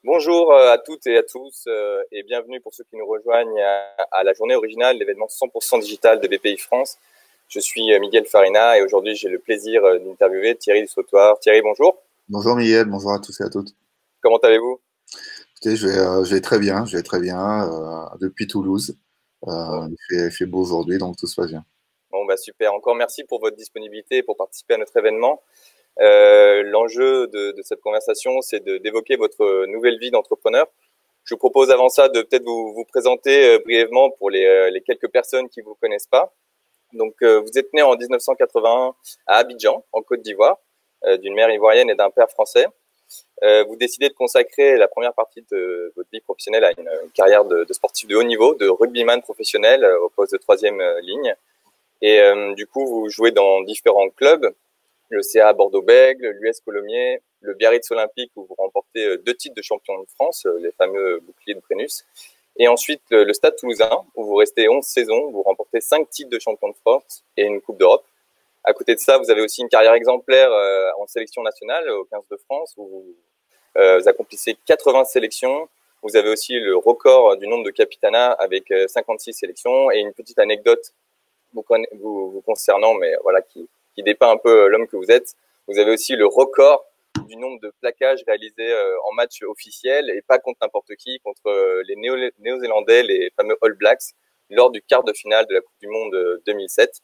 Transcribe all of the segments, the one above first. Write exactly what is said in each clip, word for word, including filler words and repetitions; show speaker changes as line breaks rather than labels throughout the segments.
Bonjour euh, à toutes et à tous euh, et bienvenue pour ceux qui nous rejoignent à, à la journée originale, l'événement cent pour cent digital de B P I France. Je suis euh, Miguel Farina et aujourd'hui j'ai le plaisir euh, d'interviewer Thierry Dussautoir. Thierry, bonjour.
Bonjour Miguel, bonjour à tous et à toutes.
Comment allez-vous?
Écoutez, je vais, euh, je vais très bien, je vais très bien euh, depuis Toulouse.
Bon,
Euh, il fait, il fait beau aujourd'hui, donc tout se passe bien.
bon bah super. Encore merci pour votre disponibilité pour participer à notre événement. Euh, l'enjeu de, de cette conversation, c'est de- d'évoquer votre nouvelle vie d'entrepreneur. Je vous propose avant ça de peut-être vous, vous présenter euh, brièvement pour les, euh, les quelques personnes qui vous connaissent pas. Donc, euh, vous êtes né en mille neuf cent quatre-vingt-un à Abidjan, en Côte d'Ivoire, euh, d'une mère ivoirienne et d'un père français. Euh, vous décidez de consacrer la première partie de votre vie professionnelle à une, une carrière de, de sportif de haut niveau, de rugbyman professionnel euh, au poste de troisième euh, ligne. Et euh, du coup, vous jouez dans différents clubs, le C A Bordeaux-Bègles, l'U S Colomiers, le Biarritz Olympique, où vous remportez euh, deux titres de champion de France, euh, les fameux boucliers de Brennus. Et ensuite, le, le Stade Toulousain, où vous restez onze saisons, vous remportez cinq titres de champion de France et une Coupe d'Europe. À côté de ça, vous avez aussi une carrière exemplaire euh, en sélection nationale au quinze de France, où vous, euh, vous accomplissez quatre-vingts sélections. Vous avez aussi le record du nombre de capitanats avec euh, cinquante-six sélections. Et une petite anecdote vous, vous, vous concernant, mais voilà, qui, qui dépeint un peu l'homme que vous êtes. Vous avez aussi le record du nombre de plaquages réalisés euh, en match officiel et pas contre n'importe qui, contre euh, les Néo-Zélandais, les fameux All Blacks, lors du quart de finale de la Coupe du Monde euh, deux mille sept.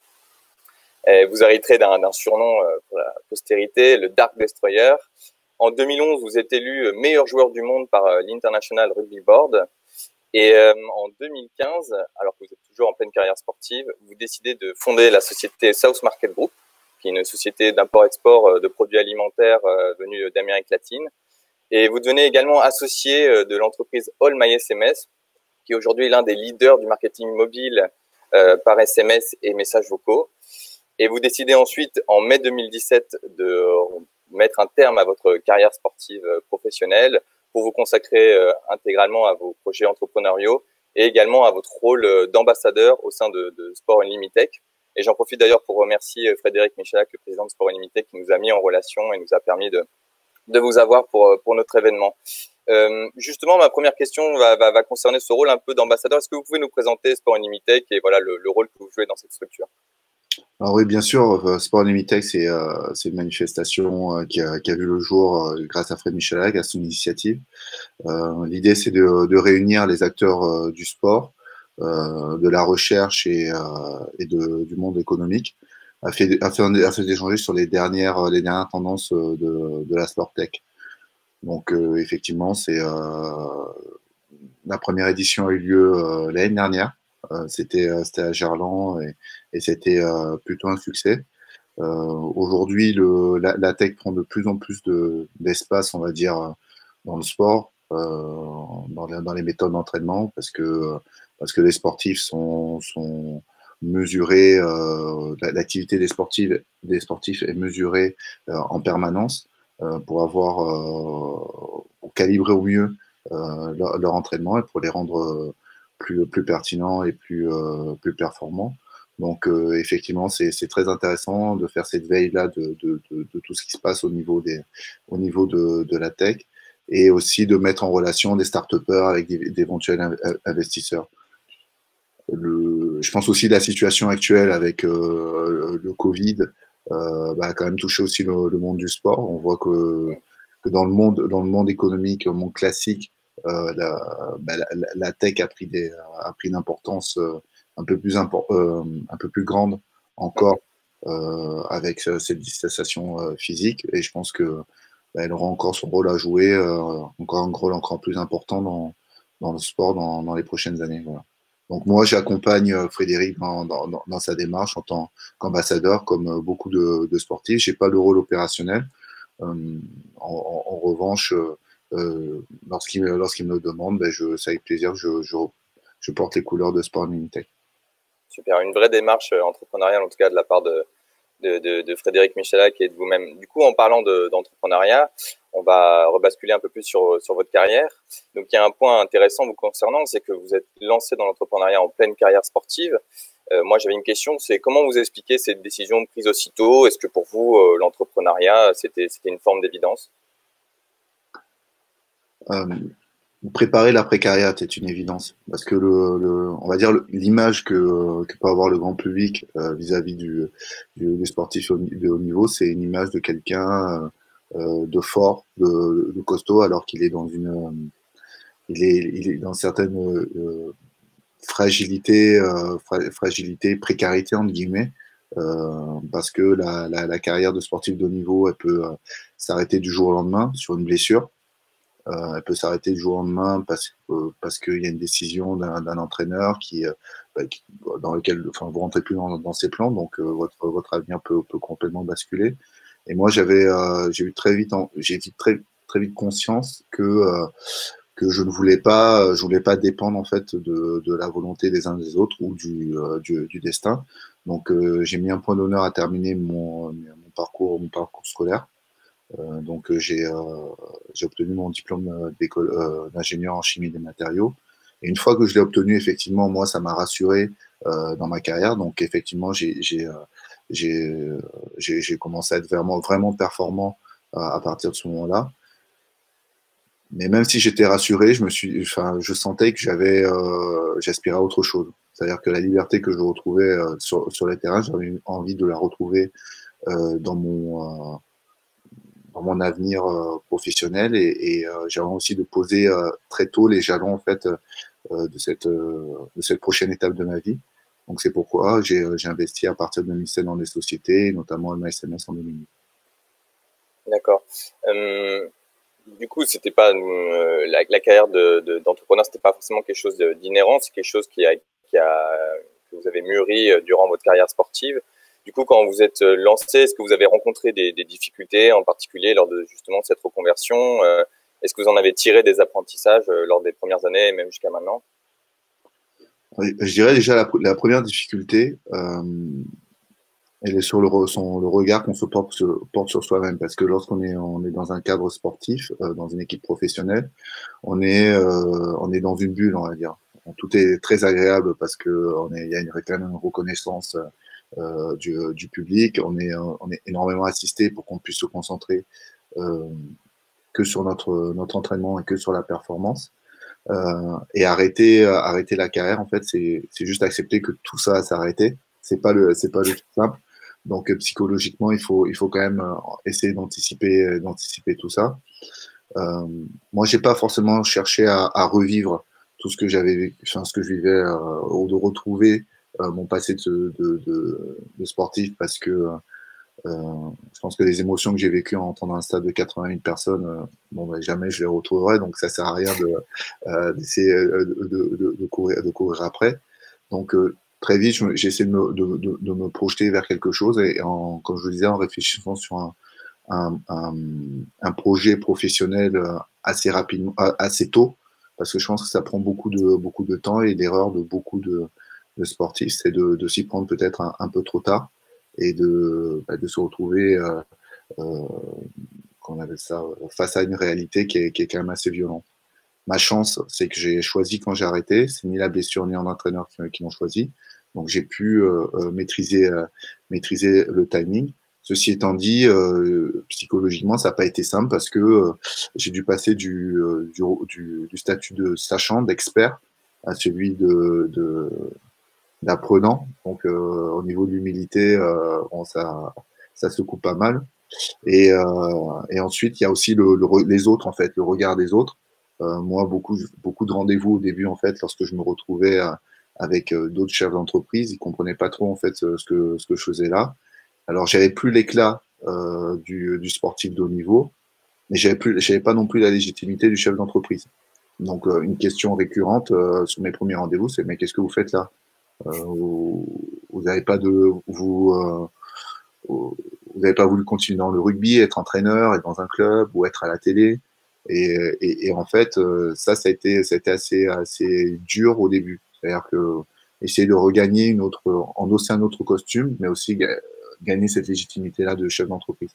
Et vous hériterez d'un surnom euh, pour la postérité, le Dark Destroyer. En deux mille onze, vous êtes élu meilleur joueur du monde par euh, l'International Rugby Board. Et euh, en deux mille quinze, alors que vous êtes toujours en pleine carrière sportive, vous décidez de fonder la société South Market Group, qui est une société d'import-export de produits alimentaires euh, venus d'Amérique latine. Et vous devenez également associé euh, de l'entreprise All My S M S, qui est aujourd'hui l'un des leaders du marketing mobile euh, par S M S et messages vocaux. Et vous décidez ensuite, en mai deux mille dix-sept, de mettre un terme à votre carrière sportive professionnelle pour vous consacrer euh, intégralement à vos projets entrepreneuriaux et également à votre rôle d'ambassadeur au sein de, de Sport Unlimited. Et j'en profite d'ailleurs pour remercier Frédéric Michalak, le président de Sport Unlimited, qui nous a mis en relation et nous a permis de, de vous avoir pour, pour notre événement. Euh, justement, ma première question va, va, va concerner ce rôle un peu d'ambassadeur. Est-ce que vous pouvez nous présenter Sport Unlimited et voilà le, le rôle que vous jouez dans cette structure?
Alors oui, bien sûr, euh, Sport Unlimited, c'est euh, c'est une manifestation euh, qui a, qui a vu le jour euh, grâce à Fred Michalak, à son initiative. Euh, L'idée, c'est de, de réunir les acteurs euh, du sport, euh, de la recherche et, euh, et de, du monde économique, afin, afin, afin d'échanger sur les dernières, les dernières tendances euh, de, de la sport tech. Donc euh, effectivement, c'est euh, la première édition a eu lieu euh, l'année dernière. Euh, c'était euh, c'était à Gerland et, et c'était euh, plutôt un succès. Euh, Aujourd'hui, le, la, la tech prend de plus en plus de, d'espace, on va dire, dans le sport, euh, dans, les, dans les méthodes d'entraînement, parce que, parce que les sportifs sont, sont mesurés, euh, l'activité des sportifs, des sportifs est mesurée euh, en permanence euh, pour avoir, euh, pour calibrer au mieux euh, leur, leur entraînement et pour les rendre euh, plus, plus pertinents et plus, euh, plus performants. Donc euh, effectivement, c'est très intéressant de faire cette veille-là de, de, de, de, tout ce qui se passe au niveau, des, au niveau de, de la tech et aussi de mettre en relation des start-upers avec d'éventuels investisseurs. Le, je pense aussi la situation actuelle avec euh, le Covid euh, bah, a quand même touché aussi le, le monde du sport. On voit que, que dans, le monde, dans le monde économique, le monde classique, euh, la, bah, la, la tech a pris, des, a pris une importance euh, un, peu plus impor euh, un peu plus grande encore euh, avec cette distanciation euh, physique. Et je pense que bah, elle aura encore son rôle à jouer, euh, encore un rôle encore plus important dans, dans le sport dans, dans les prochaines années. Voilà. Donc moi, j'accompagne Frédéric dans, dans, dans sa démarche en tant qu'ambassadeur, comme beaucoup de, de sportifs. J'ai pas le rôle opérationnel. Euh, en, en, revanche, euh, lorsqu'il lorsqu'il me le demande, ben je, c'est avec plaisir que je, je, je porte les couleurs de Sport Unlimited.
Super, une vraie démarche entrepreneuriale en tout cas de la part de, de, de, de Frédéric Michalak et de vous-même. Du coup, en parlant d'entrepreneuriat, on va rebasculer un peu plus sur, sur votre carrière. Donc, il y a un point intéressant vous concernant, c'est que vous êtes lancé dans l'entrepreneuriat en pleine carrière sportive. Euh, moi, j'avais une question, c'est comment vous expliquez cette décision prise aussitôt? Est-ce que pour vous, euh, l'entrepreneuriat, c'était c'était une forme d'évidence?
Euh, Préparer l'après-carrière est une évidence parce que le, le on va dire l'image que, que peut avoir le grand public euh, vis-à-vis du, du, du sportif de haut niveau, c'est une image de quelqu'un euh, de fort, de, de costaud, alors qu'il est dans une euh, il est il est dans certaines euh, fragilité, euh, fra fragilité, précarité entre guillemets, euh, parce que la, la, la carrière de sportif de haut niveau, elle peut euh, s'arrêter du jour au lendemain sur une blessure. Euh, elle peut s'arrêter du jour au lendemain parce, euh, parce qu'il y a une décision d'un entraîneur qui, euh, bah, qui, dans lequel, enfin, vous rentrez plus dans, dans ses plans, donc euh, votre, votre avenir peut, peut complètement basculer. Et moi, j'avais, euh, j'ai eu très vite, j'ai eu très, très vite conscience que euh, que je ne voulais pas, je voulais pas dépendre en fait de, de la volonté des uns des autres ou du, euh, du, du destin. Donc euh, j'ai mis un point d'honneur à terminer mon, mon parcours, mon parcours scolaire. Euh, donc euh, j'ai euh, j'ai obtenu mon diplôme d'école euh, d'ingénieur en chimie des matériaux. Et une fois que je l'ai obtenu, effectivement, moi, ça m'a rassuré euh, dans ma carrière. Donc effectivement, j'ai j'ai euh, j'ai j'ai j'ai commencé à être vraiment vraiment performant euh, à partir de ce moment-là. Mais même si j'étais rassuré, je me suis, enfin, je sentais que j'avais, euh, j'aspirais à autre chose. C'est-à-dire que la liberté que je retrouvais euh, sur, sur les terrains, j'avais envie de la retrouver euh, dans mon, euh, dans mon avenir euh, professionnel et, et euh, j'avais aussi de poser euh, très tôt les jalons en fait euh, de cette, euh, de cette prochaine étape de ma vie. Donc c'est pourquoi j'ai, j'ai investi à partir de deux mille sept dans des sociétés, notamment M A S M S en deux mille huit.
D'accord. Euh, du coup, c'était pas euh, la, la carrière de, de, d'entrepreneur, c'était pas forcément quelque chose d'inhérent, c'est quelque chose qui a, qui a, que vous avez mûri durant votre carrière sportive. Du coup, quand vous êtes lancé, est-ce que vous avez rencontré des, des difficultés, en particulier lors de justement cette reconversion? euh, Est-ce que vous en avez tiré des apprentissages euh, lors des premières années et même jusqu'à maintenant?
Oui, je dirais déjà la, la première difficulté, euh, elle est sur le, re- son- le regard qu'on se porte sur, porte sur soi-même. Parce que lorsqu'on est, on est dans un cadre sportif, euh, dans une équipe professionnelle, on est, euh, on est dans une bulle, on va dire. Tout est très agréable parce que on est, il y a une, quand même une reconnaissance euh, du, du public. On est, on est énormément assisté pour qu'on puisse se concentrer euh, que sur notre, notre entraînement et que sur la performance. Euh, et arrêter, euh, arrêter la carrière, en fait, c'est, c'est juste accepter que tout ça a s'arrêter. C'est pas le, c'est pas le tout simple. Donc euh, psychologiquement, il faut, il faut quand même euh, essayer d'anticiper, euh, d'anticiper tout ça. Euh, Moi, j'ai pas forcément cherché à, à revivre tout ce que j'avais vécu, enfin ce que je vivais, euh, ou de retrouver euh, mon passé de, de, de, de sportif, parce que euh, je pense que les émotions que j'ai vécues en entrant dans un stade de quatre-vingt mille personnes, euh, bon, ben, jamais je les retrouverai, donc ça sert à rien de, euh, d'essayer euh, de, de, de, de courir, de courir après. Donc euh, très vite, j'ai essayé de me, de, de, de me projeter vers quelque chose et, en, comme je vous disais, en réfléchissant sur un, un, un, un projet professionnel euh, assez rapidement, euh, assez tôt, parce que je pense que ça prend beaucoup de, beaucoup de temps et l'erreur de beaucoup de, de sportifs, c'est de, de s'y prendre peut-être un, un peu trop tard et de, bah, de se retrouver, euh, euh, qu'on appelle ça, face à une réalité qui est, qui est quand même assez violente. Ma chance, c'est que j'ai choisi quand j'ai arrêté, c'est ni la blessure ni un entraîneur qui, qui m'ont choisi, donc j'ai pu euh, euh, maîtriser, euh, maîtriser le timing. Ceci étant dit, euh, psychologiquement, ça n'a pas été simple parce que euh, j'ai dû passer du, euh, du, du, du statut de sachant, d'expert, à celui de, de d'apprenant. Donc, euh, au niveau de l'humilité, euh, bon, ça, ça se coupe pas mal. Et, euh, et ensuite, il y a aussi le, le, les autres, en fait, le regard des autres. Euh, moi, beaucoup, beaucoup de rendez-vous au début, en fait, lorsque je me retrouvais euh, avec euh, d'autres chefs d'entreprise, ils comprenaient pas trop, en fait, ce que, ce que je faisais là. Alors, j'avais plus l'éclat euh, du, du sportif de haut niveau, mais j'avais plus, j'avais pas non plus la légitimité du chef d'entreprise. Donc, euh, une question récurrente euh, sur mes premiers rendez-vous, c'est mais qu'est-ce que vous faites là? euh, Vous n'avez pas de, vous, euh, vous n'avez pas voulu continuer dans le rugby, être entraîneur, être dans un club ou être à la télé. Et, et, et en fait, ça, ça a été, ça a été assez, assez dur au début. C'est-à-dire que essayer de regagner une autre, endosser un autre costume, mais aussi gagner cette légitimité-là de chef d'entreprise.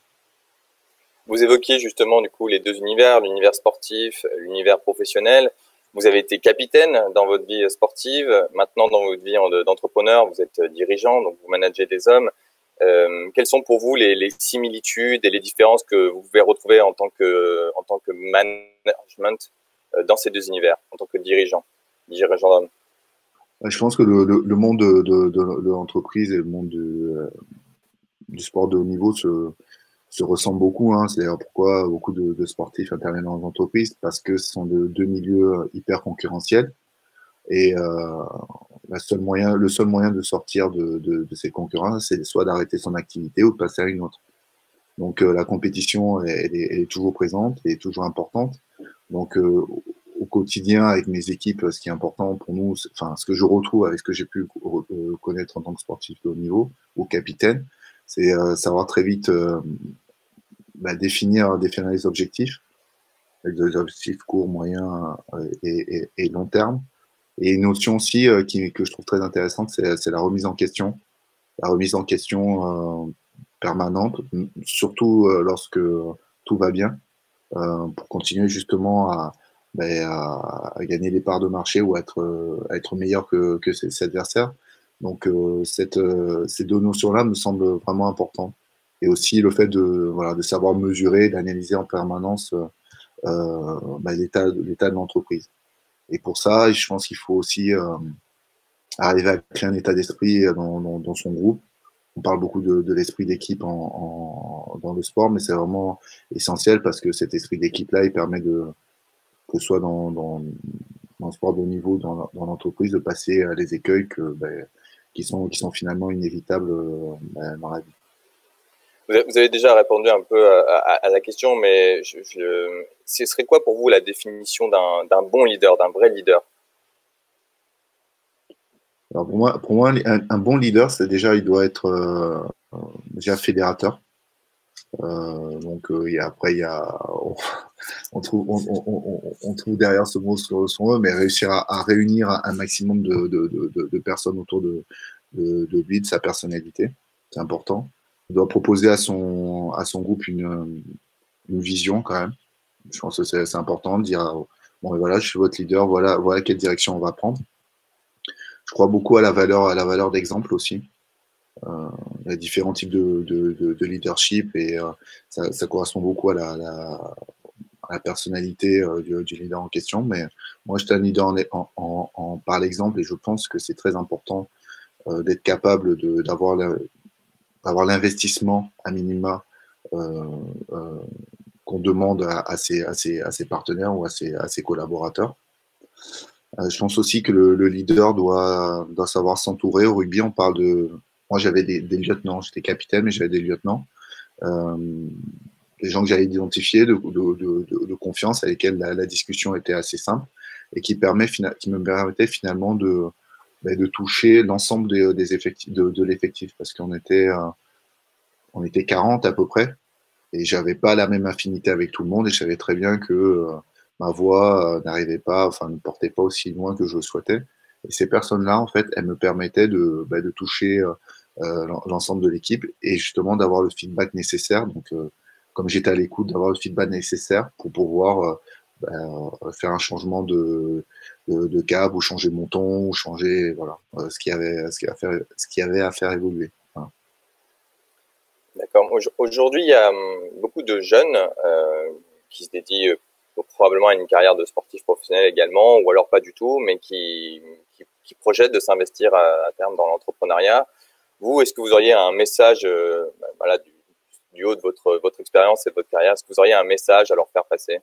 Vous évoquiez justement du coup les deux univers, l'univers sportif, l'univers professionnel. Vous avez été capitaine dans votre vie sportive. Maintenant, dans votre vie d'entrepreneur, vous êtes dirigeant, donc vous managez des hommes. Euh, quelles sont pour vous les, les similitudes et les différences que vous pouvez retrouver en tant que, en tant que management euh, dans ces deux univers en tant que dirigeant, dirigeant d'homme?
Je pense que le, le, le monde de, de, de, de l'entreprise et le monde du, euh, du sport de haut niveau se, se ressemblent beaucoup. Hein. C'est d'ailleurs pourquoi beaucoup de, de sportifs interviennent dans l'entreprise, parce que ce sont de, deux milieux hyper concurrentiels. Et euh, la seule moyen, le seul moyen de sortir de, de, de ces concurrences, c'est soit d'arrêter son activité ou de passer à une autre. Donc euh, la compétition, elle, elle, est, elle, est, toujours présente, elle est toujours importante. Donc euh, au quotidien, avec mes équipes, ce qui est important pour nous, enfin ce que je retrouve avec ce que j'ai pu connaître en tant que sportif de haut niveau ou capitaine, c'est euh, savoir très vite euh, bah, définir, définir les objectifs, les objectifs court, moyen et, et, et long terme. Et une notion aussi euh, qui, que je trouve très intéressante, c'est la remise en question. La remise en question euh, permanente, surtout euh, lorsque tout va bien, euh, pour continuer justement à, ben, à, à gagner des parts de marché ou à être, à être meilleur que, que ses, ses adversaires. Donc euh, cette, euh, ces deux notions-là me semblent vraiment importantes. Et aussi le fait de, voilà, de savoir mesurer, d'analyser en permanence euh, ben, l'état de l'entreprise. Et pour ça, je pense qu'il faut aussi euh, arriver à créer un état d'esprit dans, dans, dans son groupe. On parle beaucoup de, de l'esprit d'équipe en, en, dans le sport, mais c'est vraiment essentiel parce que cet esprit d'équipe-là, il permet de, que ce soit dans, dans, dans le sport de haut niveau, dans, dans l'entreprise, de passer à les écueils que, ben, qui, sont, qui sont finalement inévitables ben, dans la vie.
Vous avez déjà répondu un peu à, à, à la question, mais je, je, ce serait quoi pour vous la définition d'un bon leader, d'un vrai leader?
Alors pour moi, pour moi un, un bon leader, c'est déjà, il doit être euh, déjà fédérateur. Euh, donc euh, et après, il y a, on, on, trouve, on, on, on, trouve derrière ce mot son mot, mais réussir à, à réunir un maximum de, de, de, de personnes autour de, de, de lui, de sa personnalité, c'est important. Il doit proposer à son, à son groupe une, une vision quand même. Je pense que c'est important de dire bon, et voilà, je suis votre leader, voilà, voilà quelle direction on va prendre. Je crois beaucoup à la valeur, à la valeur d'exemple aussi. Euh, il y a différents types de, de, de, de leadership et euh, ça, ça correspond beaucoup à la, la, à la personnalité euh, du, du leader en question. Mais moi, j'étais un leader en, en, en, en, par l'exemple et je pense que c'est très important euh, d'être capable d'avoir l'investissement à minima euh, euh, qu'on demande à, à, ses, à, ses, à ses partenaires ou à ses, à ses collaborateurs. Euh, je pense aussi que le, le leader doit, doit savoir s'entourer. Au rugby, on parle de... Moi, j'avais des, des lieutenants. J'étais capitaine, mais j'avais des lieutenants. Euh, des gens que j'avais identifiés, de, de, de, de confiance, avec lesquels la, la discussion était assez simple et qui, permet, qui me permettait finalement de, de toucher l'ensemble des, des effectifs, de, de l'effectif. Parce qu'on était, euh, on était quarante à peu près. Et j'avais pas la même affinité avec tout le monde et je savais très bien que euh, ma voix euh, n'arrivait pas, enfin ne portait pas aussi loin que je le souhaitais. Et ces personnes-là, en fait, elles me permettaient de, bah, de toucher euh, l'ensemble de l'équipe et justement d'avoir le feedback nécessaire. Donc, euh, comme j'étais à l'écoute, d'avoir le feedback nécessaire pour pouvoir euh, bah, faire un changement de, de, de cap ou changer mon ton ou changer voilà euh, ce qu'il y avait, ce qu'il y avait à faire, ce qu'il y avait à faire évoluer. Voilà.
D'accord. Aujourd'hui, il y a beaucoup de jeunes euh, qui se dédient euh, probablement à une carrière de sportif professionnel également, ou alors pas du tout, mais qui, qui, qui projettent de s'investir à, à terme dans l'entrepreneuriat. Vous, est-ce que vous auriez un message, euh, bah, voilà, du, du haut de votre, votre expérience et de votre carrière, est-ce que vous auriez un message à leur faire passer?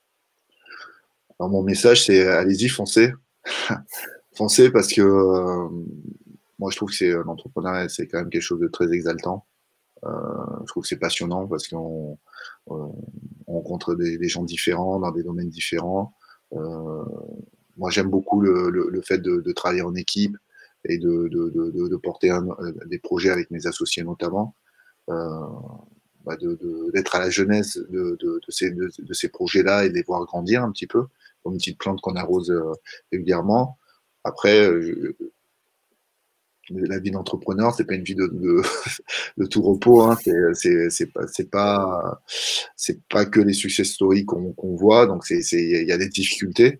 Alors, mon message, c'est allez-y, foncez. Foncez parce que euh, moi, je trouve que c'est l'entrepreneuriat, c'est quand même quelque chose de très exaltant. Euh, je trouve que c'est passionnant parce qu'on on rencontre des, des, gens différents dans des domaines différents. Euh, moi, j'aime beaucoup le, le, le fait de, de, travailler en équipe et de, de, de, de porter un, des projets avec mes associés notamment. Euh, bah d'être à la jeunesse de, de, de ces, de, de ces projets-là et de les voir grandir un petit peu, comme une petite plante qu'on arrose euh, régulièrement. Après, je, la vie d'entrepreneur, c'est pas une vie de, de, de tout repos. Hein. C'est pas, c'est pas, c'est pas que les success stories qu'on qu'on voit. Donc c'est, c'est, il y a des difficultés.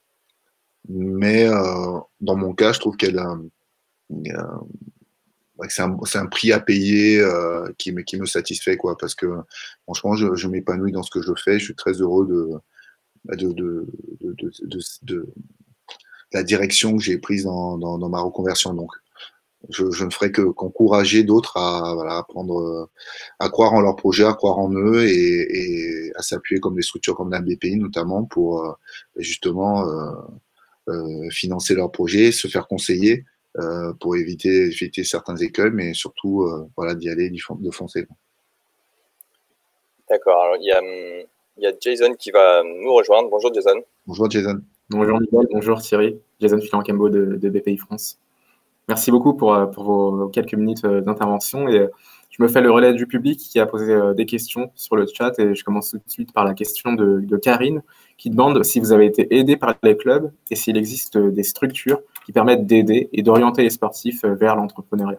Mais euh, dans mon cas, je trouve qu'elle, euh, c'est un, c'est un prix à payer euh, qui me, qui me satisfait, quoi. Parce que franchement, je, je m'épanouis dans ce que je fais. Je suis très heureux de de, de, de, de, de, de la direction que j'ai prise dans, dans, dans ma reconversion. Donc, je, je ne ferai que qu'encourager d'autres à, voilà, à prendre, à croire en leur projet, à croire en eux et, et à s'appuyer comme des structures comme la B P I notamment pour euh, justement euh, euh, financer leurs projets, se faire conseiller euh, pour éviter, éviter certains écueils, mais surtout euh, voilà, d'y aller, de foncer.
D'accord. Alors, il y a, il y a Jason qui va nous rejoindre. Bonjour Jason.
Bonjour Jason.
Bonjour Miguel, bonjour Thierry. Jason Filancambo de, de B P I France. Merci beaucoup pour, pour vos quelques minutes d'intervention. Et je me fais le relais du public qui a posé des questions sur le chat. Et je commence tout de suite par la question de, de Karine qui demande si vous avez été aidé par les clubs et s'il existe des structures qui permettent d'aider et d'orienter les sportifs vers l'entrepreneuriat.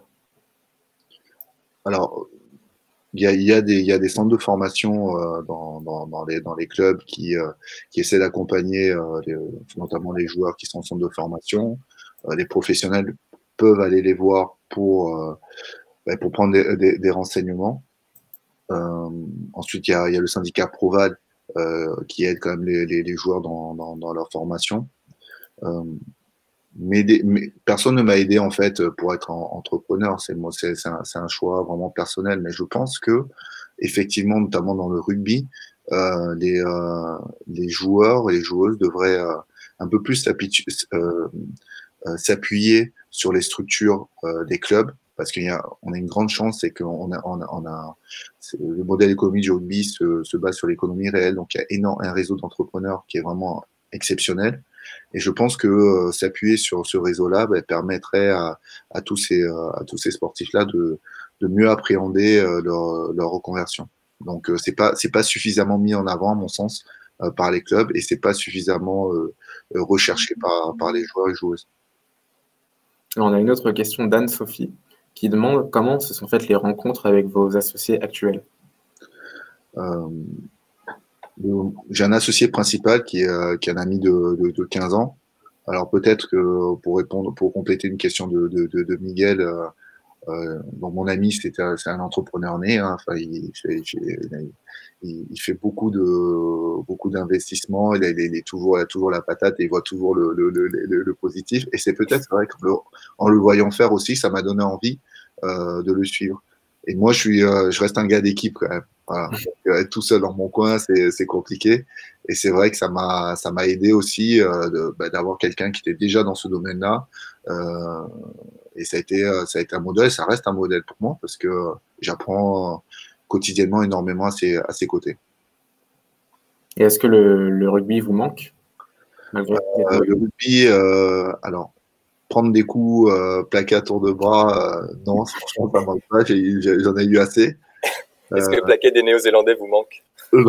Alors, il y a, il y a des, il y a des centres de formation euh, dans, dans, dans, les, dans les clubs qui, euh, qui essaient d'accompagner euh, les, notamment les joueurs qui sont en centre de formation. Euh, les professionnels peuvent aller les voir pour, euh, pour prendre des, des, des renseignements. Euh, ensuite, il y a, il y a le syndicat Proval euh, qui aide quand même les, les, les joueurs dans, dans, dans leur formation. Euh, mais, des, mais personne ne m'a aidé en fait pour être en, entrepreneur. C'est moi, c'est un, un choix vraiment personnel. Mais je pense que effectivement, notamment dans le rugby, euh, les, euh, les joueurs et les joueuses devraient euh, un peu plus s'appuyer euh, euh, sur les structures euh, des clubs. Parce qu'on a, on a une grande chance, c'est qu'on a, on a, on a le modèle économique du rugby se, se base sur l'économie réelle. Donc, il y a énorme, un réseau d'entrepreneurs qui est vraiment exceptionnel. Et je pense que euh, s'appuyer sur ce réseau-là bah, permettrait à, à tous ces, euh, à tous ces sportifs-là de, de mieux appréhender euh, leur, leur reconversion. Donc, euh, c'est pas, c'est pas suffisamment mis en avant, à mon sens, euh, par les clubs et c'est pas suffisamment euh, recherché par, par les joueurs et joueuses.
Alors, on a une autre question d'Anne-Sophie qui demande comment se sont faites les rencontres avec vos associés actuels.
Euh, j'ai un associé principal qui est, euh, qui est un ami de, de, de quinze ans. Alors peut-être que pour répondre, pour compléter une question de, de, de, de Miguel, euh, euh, donc mon ami c'est un, un entrepreneur né. Hein, enfin, il, il, il, il fait beaucoup de beaucoup d'investissements. Il, il, il est toujours, il a toujours la patate et il voit toujours le, le, le, le, le positif. Et c'est peut-être vrai qu'en le voyant faire aussi, ça m'a donné envie euh, de le suivre. Et moi, je suis, euh, je reste un gars d'équipe quand même. Voilà. Donc, être tout seul dans mon coin, c'est compliqué. Et c'est vrai que ça m'a, ça m'a aidé aussi euh, bah, d'avoir quelqu'un qui était déjà dans ce domaine-là. Euh, et ça a été, ça a été un modèle. Ça reste un modèle pour moi parce que j'apprends quotidiennement énormément à ses, à ses côtés.
Et est-ce que le, le rugby vous manque malgré
euh, Le rugby, euh, alors. Prendre des coups, euh, plaquer à tour de bras, euh, non, franchement, ça ne manque pas, j'en ai, ai eu assez.
Est-ce euh, que le plaquet des Néo-Zélandais vous manque?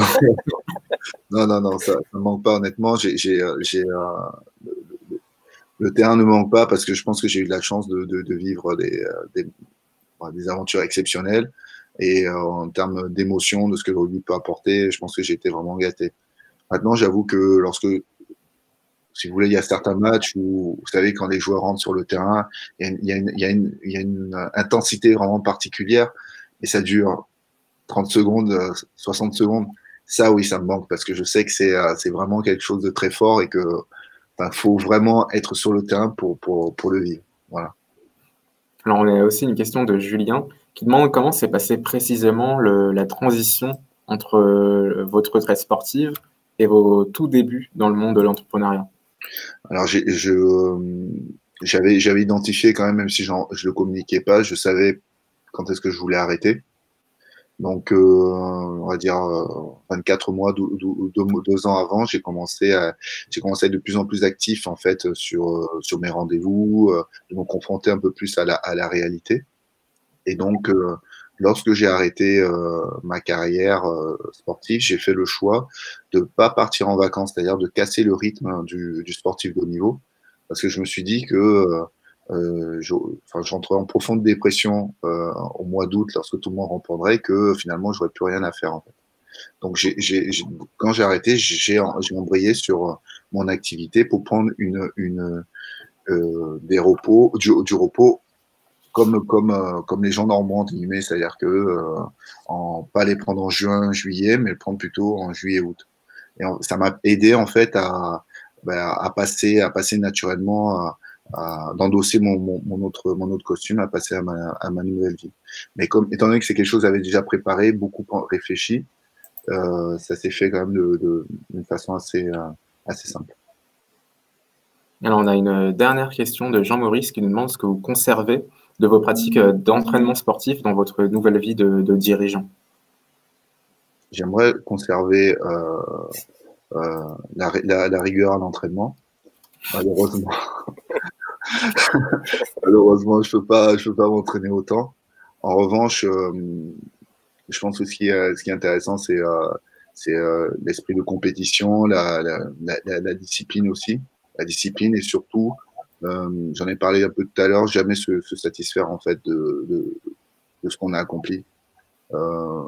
Non, non, non, ça ne manque pas, honnêtement. J'ai, j'ai, j'ai, euh, le, le, le terrain ne manque pas parce que je pense que j'ai eu de la chance de, de, de vivre des, des, des aventures exceptionnelles. Et euh, en termes d'émotion, de ce que le rugby peut apporter, je pense que j'ai été vraiment gâté. Maintenant, j'avoue que lorsque si vous voulez, il y a certains matchs où, vous savez, quand les joueurs rentrent sur le terrain, il y a une, il y a une, il y a une intensité vraiment particulière et ça dure trente secondes, soixante secondes. Ça, oui, ça me manque parce que je sais que c'est, c'est vraiment quelque chose de très fort et que, enfin, faut vraiment être sur le terrain pour, pour, pour le vivre. Voilà.
Alors, on a aussi une question de Julien qui demande comment s'est passée précisément le, la transition entre votre retraite sportive et vos tout débuts dans le monde de l'entrepreneuriat.
Alors, j'ai, je, j'avais, j'avais identifié quand même, même si je ne le communiquais pas, je savais quand est-ce que je voulais arrêter. Donc, euh, on va dire vingt-quatre mois, deux, deux, deux ans avant, j'ai commencé à, j'ai commencé à être de plus en plus actif en fait sur sur mes rendez-vous, euh, de me confronter un peu plus à la à la réalité. Et donc, euh, lorsque j'ai arrêté euh, ma carrière euh, sportive, j'ai fait le choix de pas partir en vacances, c'est-à-dire de casser le rythme du, du sportif de haut niveau, parce que je me suis dit que euh, euh, je, enfin, j'entrais en profonde dépression euh, au mois d'août lorsque tout le monde reprendrait, que finalement j'aurais plus rien à faire en fait. Donc j'ai, j'ai, j'ai, quand j'ai arrêté, j'ai, j'ai embrayé sur mon activité pour prendre une, une euh, des repos, du, du repos comme comme euh, comme les gens normands entre guillemets, c'est-à-dire que euh, en pas les prendre en juin, juillet, mais le prendre plutôt en juillet, août. et on, ça m'a aidé en fait à, bah, à passer, à passer naturellement, à, à, d'endosser mon, mon, mon autre, mon autre costume, à passer à ma, à ma nouvelle vie. Mais comme, étant donné que c'est quelque chose que j'avais déjà préparé, beaucoup réfléchi, euh, ça s'est fait quand même de, de, d'une façon assez, euh, assez simple.
Alors, on a une dernière question de Jean-Maurice qui nous demande ce que vous conservez de vos pratiques d'entraînement sportif dans votre nouvelle vie de, de dirigeant.
J'aimerais conserver euh, euh, la, la, la rigueur à l'entraînement. Malheureusement, malheureusement, je peux pas, je peux pas m'entraîner autant. En revanche, euh, je pense que ce qui est, ce qui est intéressant, c'est euh, c'est euh, l'esprit de compétition, la, la, la, la discipline aussi, la discipline et surtout, euh, j'en ai parlé un peu tout à l'heure, jamais se, se satisfaire en fait de, de, de ce qu'on a accompli. Euh,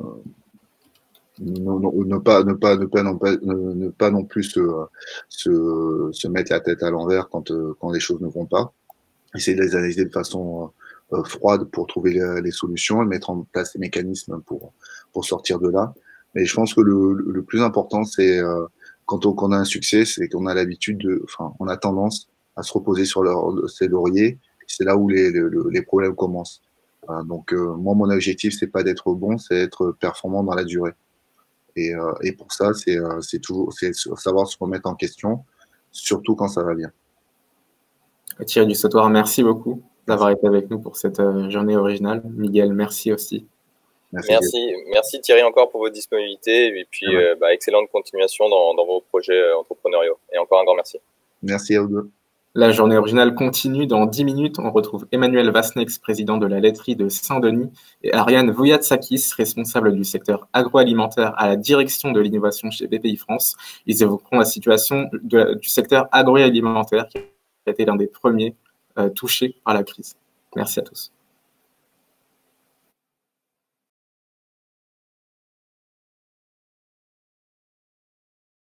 ne, ne, ne pas ne pas ne pas non pas ne, ne pas non plus se, se, se mettre la tête à l'envers quand quand les choses ne vont pas. Essayer de les analyser de façon euh, froide pour trouver les, les solutions et mettre en place les mécanismes pour pour sortir de là. Mais je pense que le, le plus important, c'est euh, quand on, quand on a un succès, c'est qu'on a l'habitude de, enfin, on a tendance à se reposer sur leur, ses lauriers. C'est là où les, les, les problèmes commencent. Euh, donc euh, moi, mon objectif, c'est pas d'être bon, c'est être performant dans la durée. Et, euh, et pour ça, c'est euh, c'est toujours, c'est savoir se remettre en question, surtout quand ça va bien.
Thierry Dussautoir, merci beaucoup d'avoir été avec nous pour cette journée originale. Miguel, merci aussi.
Merci, merci, merci Thierry encore pour votre disponibilité et puis ouais. euh, bah, excellente continuation dans, dans vos projets entrepreneuriaux. Et encore un grand merci.
Merci à vous deux.
La journée originale continue. Dans dix minutes, on retrouve Emmanuel Vasnex, président de la laiterie de Saint-Denis, et Ariane Vouyatsakis, responsable du secteur agroalimentaire à la direction de l'innovation chez B P I France. Ils évoqueront la situation de la, du secteur agroalimentaire qui a été l'un des premiers euh, touchés par la crise. Merci à tous.